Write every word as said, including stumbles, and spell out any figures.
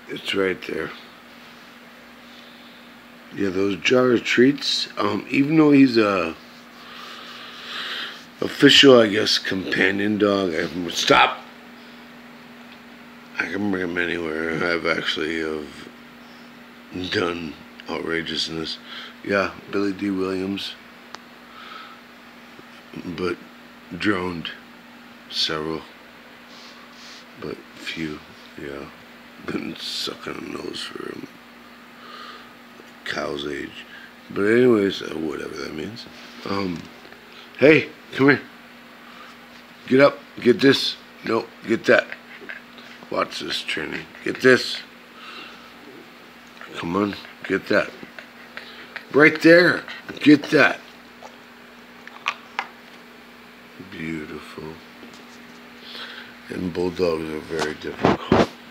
It's right there. Yeah, those jar of treats, um, even though he's a official, I guess, companion dog, I can, stop! I can bring him anywhere. I've actually have done outrageousness. Yeah, Billy D. Williams. But droned several. But few, yeah. Been sucking a nose for him. Cow's age. But anyways, uh, whatever that means. Um, hey, come here. Get up. Get this. No, get that. Watch this, Trini. Get this. Come on, get that. Right there. Get that. Beautiful. And bulldogs are very difficult.